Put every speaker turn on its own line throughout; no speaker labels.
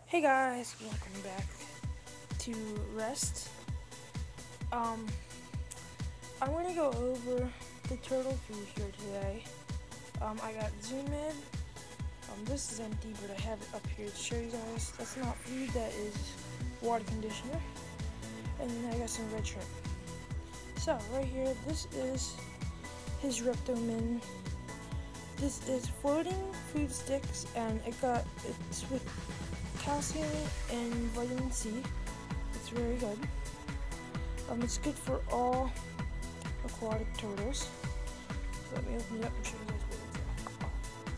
Hey guys, welcome back to Rest. I'm gonna go over the turtle food here today. I got Zoom in. This is empty, but I have it up here to show you guys. That's not food, that is water conditioner. And then I got some red shrimp. So right here, this is his Reptomin. This is floating food sticks, and it's with calcium and vitamin C. It's very good. It's good for all aquatic turtles. So let me open it up and show you guys what it's like.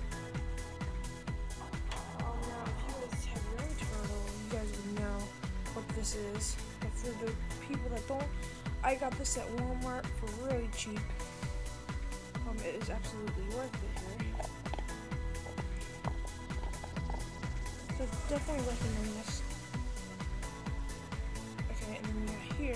Now, if you guys have your own turtle, you guys would know what this is. But for the people that don't, I got this at Walmart for really cheap. It is absolutely worth it here. So definitely recommend this. Okay, and then you got here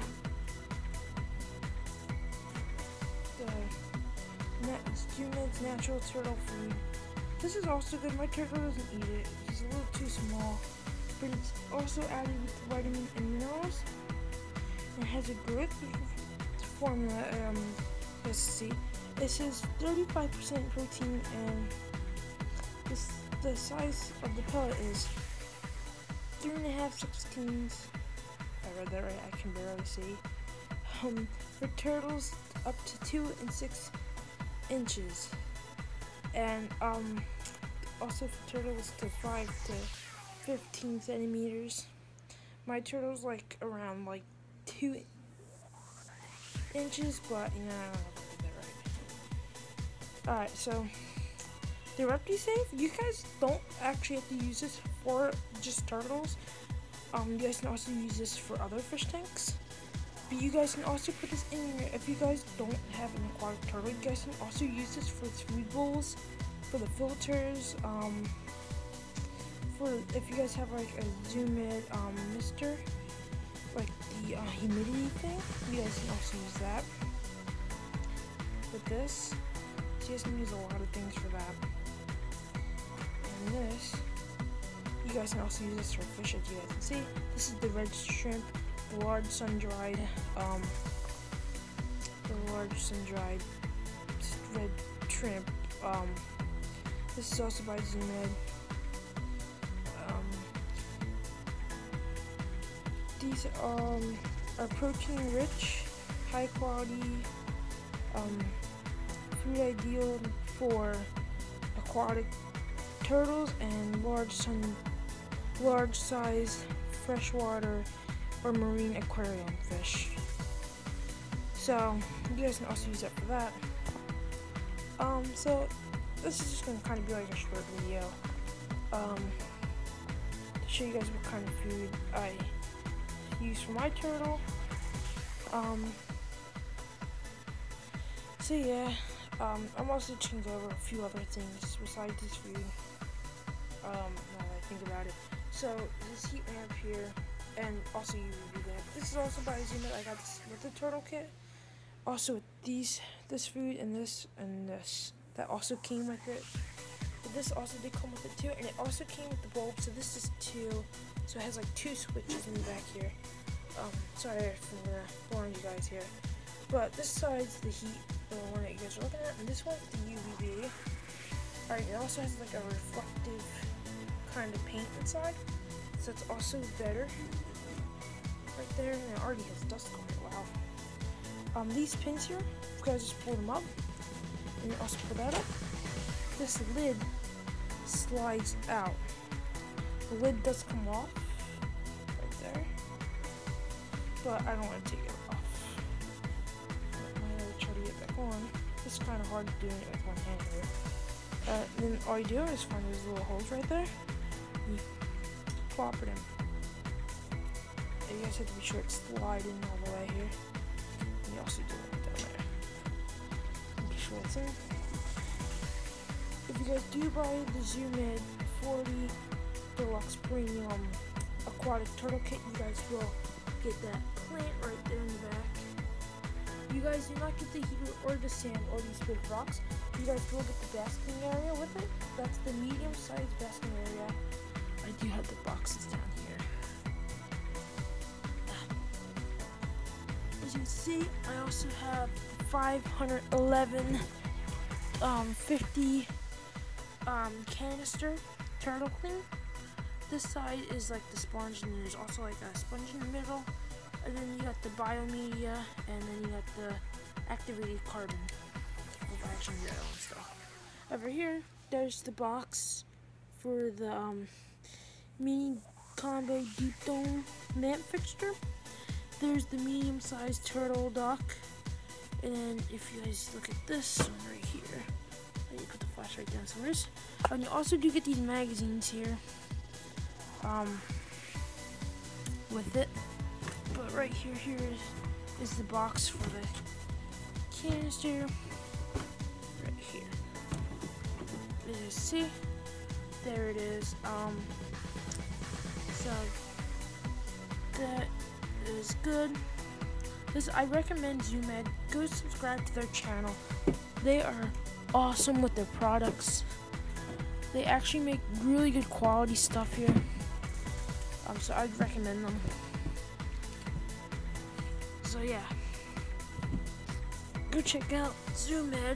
Zoomed's natural turtle food. This is also good. My turtle doesn't eat it. It's a little too small, but it's also added with vitamin and minerals. And it has a growth formula. Let's see. It says 35% protein, and the size of the pellet is 3.5/16. I read that right. I can barely see. For turtles, up to 2 and 6 inches, and also for turtles to 5 to 15 centimeters. My turtle's like around 2 inches, but you know, I don't know if I did that right. Alright, so the ReptiSafe, you guys don't actually have to use this for just turtles. You guys can also use this for other fish tanks. But you guys can also put this in your, if you guys don't have an aquatic turtle, you guys can also use this for food bowls, for the filters, for if you guys have like a Zoomid mister, like the humidity thing, you guys can also use that with this. So you guys can use a lot of things for that. And this, you guys can also use this for fish, as you guys can see. This is the red shrimp, the large sun-dried red shrimp. This is also by Zoomed. These are protein-rich, high-quality food, ideal for aquatic turtles and large-size freshwater or marine aquarium fish. So you guys can also use that for that. So this is just gonna kind of be like a short video to show you guys what kind of food I use for my turtle. So yeah, I'm also changing over a few other things besides this food. Now that I think about it, so this heat lamp here, and also UV lamp. This is also by Zoomed. I got this with the turtle kit. Also with this food and this that also came with it. But this also did come with it too, and it also came with the bulb. So this is 2, so it has like 2 switches in the back here. Sorry for boring you guys here, but this side's the heat, the one that you guys are looking at, and this one's the UVB. Alright, it also has like a reflective kind of paint inside, so it's also better. Right there, and it already has dust on it. Wow. These pins here, you guys just pull them up, and you also pull that up. This lid slides out. The lid does come off right there, but I don't want to take it off. I'm gonna try to get back on. It's kind of hard doing it with one hand here. Then all you do is find those little holes right there. You plop it in. And you guys have to be sure it's sliding all the way here. And you also do it down there. And be sure it's in. If you guys do buy the Zoomed 40 Deluxe Premium Aquatic Turtle Kit, you guys will get that plant right there in the back. You guys do not get the heater or the sand or these big rocks. You guys will get the basking area with it. That's the medium-sized basking area. I do have the box see, I also have 511 50 canister turtle clean. This side is like the sponge, and there's also like a sponge in the middle. And then you got the biomedia, and then you got the activated carbon. Action zero and stuff. Over here, there's the box for the mini combo deep dome lamp fixture. There's the medium-sized turtle dock, and then if you guys look at this one right here, I need to put the flashlight down somewhere. And you also do get these magazines here, with it. But right here is the box for the canister. Right here. As you see, there it is. So that is good. I recommend Zoo Med. Go subscribe to their channel. They are awesome with their products. They actually make really good quality stuff here. So I'd recommend them. So yeah, go check out Zoo Med.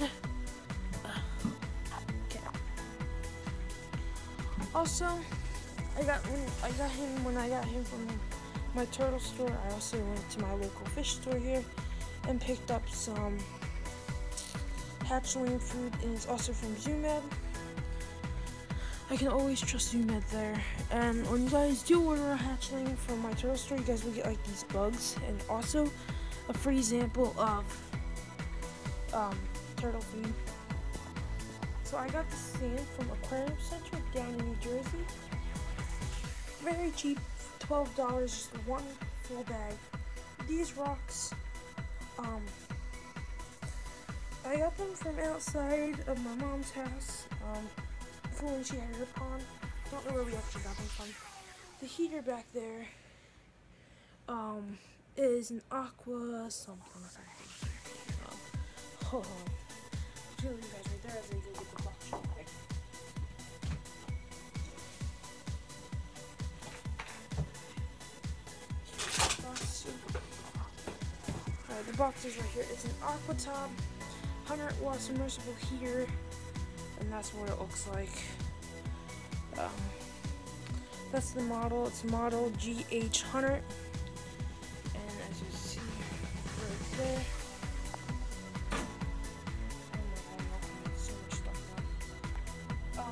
Okay. Also, I got him when I got him from my turtle store. I also went to my local fish store here and picked up some hatchling food, and it's also from Zoo Med. I can always trust Zoo Med there. And when you guys do order a hatchling from my turtle store, you guys will get like these bugs and also a free sample of turtle food. So I got the sand from Aquarium Center down in New Jersey. Very cheap, $12, just one full bag. These rocks, I got them from outside of my mom's house. For when she had her pond. Don't know where we actually got them from. The heater back there is an aqua something. Hold on. I'm gonna leave you guys right there as I go get the box. Alright, the box is right here. It's an AquaTop 100-watt submersible heater. And that's what it looks like. That's the model. It's model GH100. And as you see right there, so much stuff now.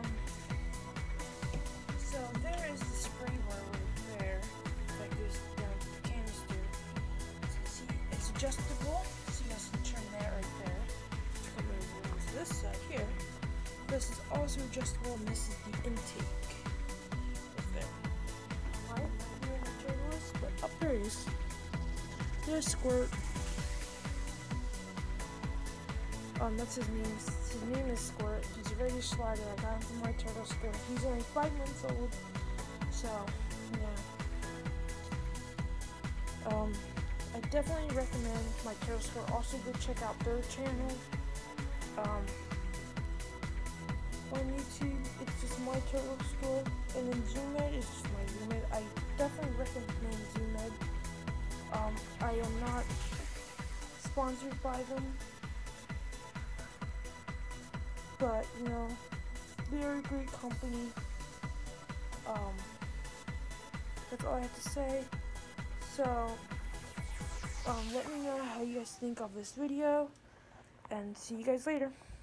So there is the spray bar right there that goes down to the canister. So you see, it's adjustable, so you guys can turn that right there. Come over to this side here. This is also adjustable, and this is the intake. Right there. I don't know where the turtle is, but up there it is. There's Squirt. That's his name. His name is Squirt. He's a radio slider. I got him from my turtle store. He's only 5 months old. So, yeah. I definitely recommend my turtle store. Also, go check out their channel. On YouTube, it's just my turtle store, and then Zoo Med is just my Zoo Med. I definitely recommend Zoo Med. I am not sponsored by them, but you know, they're a great company. That's all I have to say. So, let me know how you guys think of this video, and see you guys later.